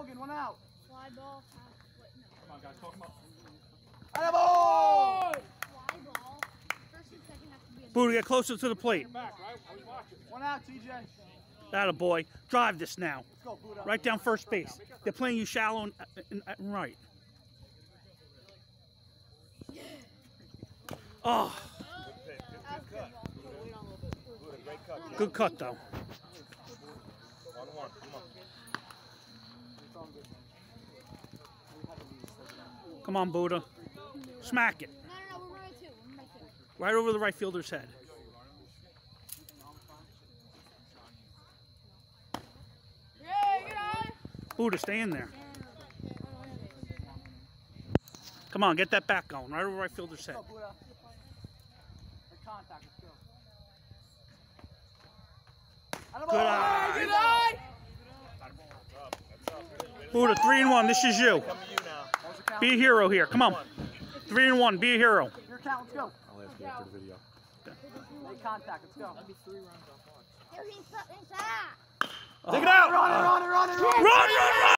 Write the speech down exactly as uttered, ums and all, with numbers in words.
Logan, one out. Fly ball. Uh, wait, no. Come on, guys, talk about. Attaboy! Fly ball. First and second have to be a Buddha, get closer to the plate. Back, right? I was watching. One out, T J. Atta boy. Drive this now. Let's go, Buddha. Right down first base. They're playing you shallow and, and, and right. Oh, good cut though. One, one. Come on. Come on, Buddha. Smack it. No, no, no, we're right two. We're right two. Right over the right fielder's head. Yeah, get on. Buddha, stay in there. Come on, get that back going. Right over right fielder's head. Let's go, Buddha. Good contact, let's go. Good eye. Good eye! Buddha, three and one. This is you. Come to you now. Be a hero here. Come on. Three and one. Be a hero. Your count, let's go. I'll ask you after the video. Make contact, let's go. That'd be three rounds off. He's inside. Take it out. Run it, run it, run it, run it! Run, run, run!